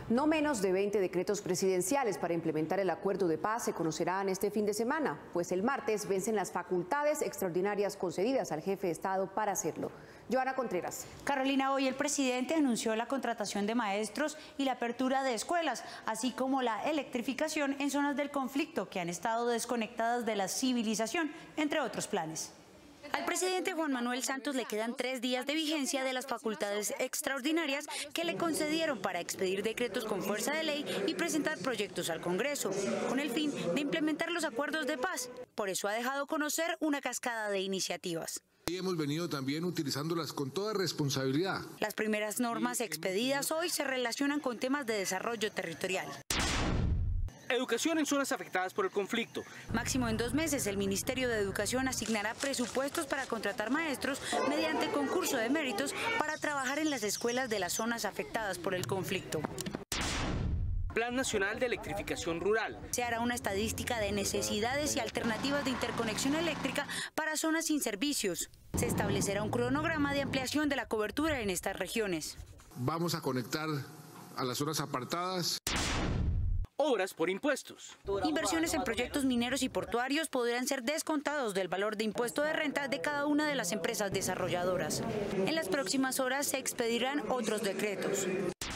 No menos de 20 decretos presidenciales para implementar el acuerdo de paz se conocerán este fin de semana, pues el martes vencen las facultades extraordinarias concedidas al jefe de Estado para hacerlo. Joana Contreras. Carolina, hoy el presidente anunció la contratación de maestros y la apertura de escuelas, así como la electrificación en zonas del conflicto que han estado desconectadas de la civilización, entre otros planes. Al presidente Juan Manuel Santos le quedan 3 días de vigencia de las facultades extraordinarias que le concedieron para expedir decretos con fuerza de ley y presentar proyectos al Congreso, con el fin de implementar los acuerdos de paz. Por eso ha dejado conocer una cascada de iniciativas. Y hemos venido también utilizándolas con toda responsabilidad. Las primeras normas expedidas hoy se relacionan con temas de desarrollo territorial. Educación en zonas afectadas por el conflicto. Máximo en 2 meses, el Ministerio de Educación asignará presupuestos para contratar maestros mediante concurso de méritos para trabajar en las escuelas de las zonas afectadas por el conflicto. Plan Nacional de Electrificación Rural. Se hará una estadística de necesidades y alternativas de interconexión eléctrica para zonas sin servicios. Se establecerá un cronograma de ampliación de la cobertura en estas regiones. Vamos a conectar a las zonas apartadas. Obras por impuestos. Inversiones en proyectos mineros y portuarios podrán ser descontados del valor de impuesto de renta de cada una de las empresas desarrolladoras. En las próximas horas se expedirán otros decretos.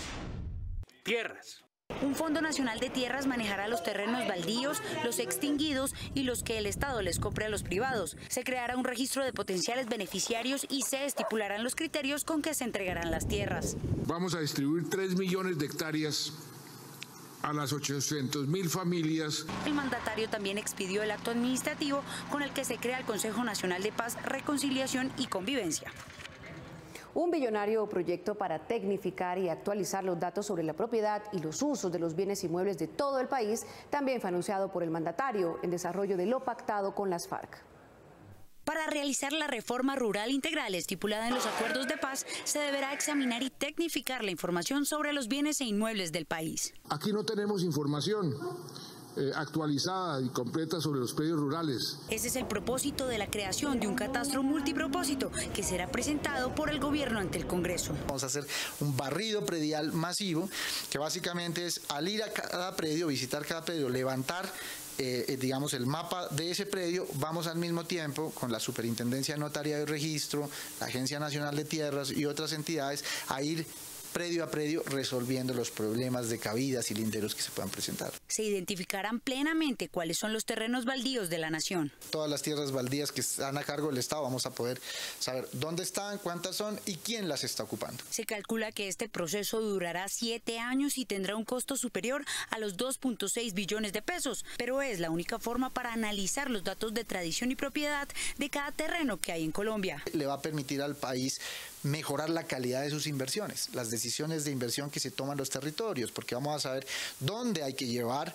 Tierras. Un Fondo Nacional de Tierras manejará los terrenos baldíos, los extinguidos y los que el Estado les compre a los privados. Se creará un registro de potenciales beneficiarios y se estipularán los criterios con que se entregarán las tierras. Vamos a distribuir 3 millones de hectáreas a las 800.000 familias. El mandatario también expidió el acto administrativo con el que se crea el Consejo Nacional de Paz, Reconciliación y Convivencia. Un billonario proyecto para tecnificar y actualizar los datos sobre la propiedad y los usos de los bienes inmuebles de todo el país también fue anunciado por el mandatario en desarrollo de lo pactado con las FARC. Para realizar la reforma rural integral estipulada en los acuerdos de paz, se deberá examinar y tecnificar la información sobre los bienes e inmuebles del país. Aquí no tenemos información actualizada y completa sobre los predios rurales. Ese es el propósito de la creación de un catastro multipropósito que será presentado por el gobierno ante el Congreso. Vamos a hacer un barrido predial masivo, que básicamente es al ir a cada predio, visitar cada predio, levantar digamos el mapa de ese predio, vamos al mismo tiempo con la Superintendencia de Notariado y Registro, la Agencia Nacional de Tierras y otras entidades a ir predio a predio resolviendo los problemas de cabidas y linderos que se puedan presentar. Se identificarán plenamente cuáles son los terrenos baldíos de la nación. Todas las tierras baldías que están a cargo del Estado vamos a poder saber dónde están, cuántas son y quién las está ocupando. Se calcula que este proceso durará 7 años y tendrá un costo superior a los 2.6 billones de pesos, pero es la única forma para analizar los datos de tradición y propiedad de cada terreno que hay en Colombia. Le va a permitir al país mejorar la calidad de sus inversiones, las decisiones de inversión que se toman los territorios, porque vamos a saber dónde hay que llevar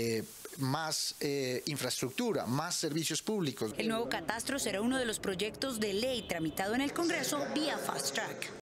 más infraestructura, más servicios públicos. El nuevo catastro será uno de los proyectos de ley tramitado en el Congreso vía Fast Track.